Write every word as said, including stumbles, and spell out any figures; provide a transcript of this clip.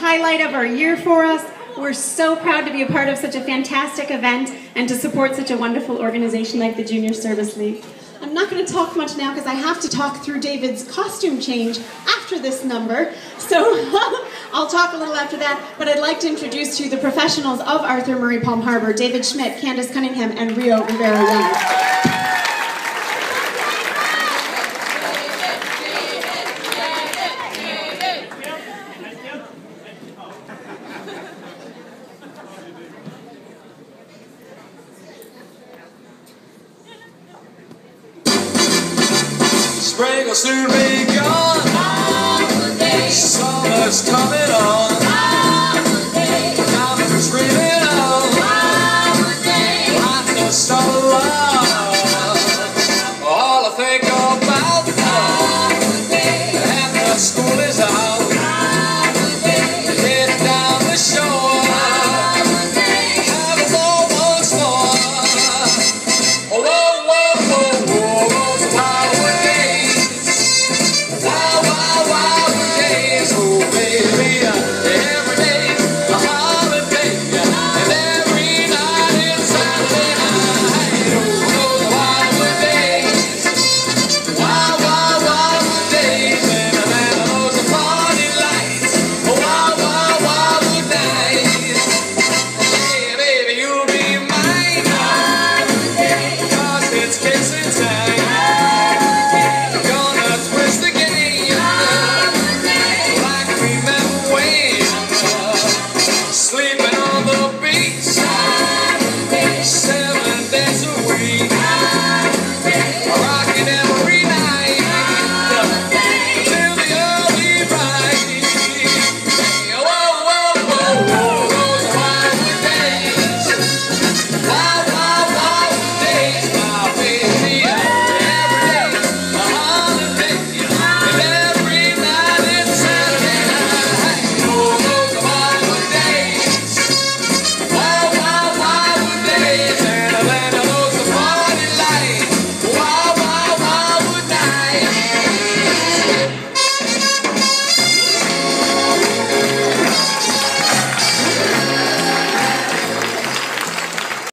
highlight of our year for us. We're so proud to be a part of such a fantastic event and to support such a wonderful organization like the Junior Service League. I'm not going to talk much now because I have to talk through David's costume change after this number, so I'll talk a little after that, but I'd like to introduce to you the professionals of Arthur Murray Palm Harbor, David Schmidt, Candace Cunningham, and Rio Rivera-Young. Spring will soon be gone. Summer's come.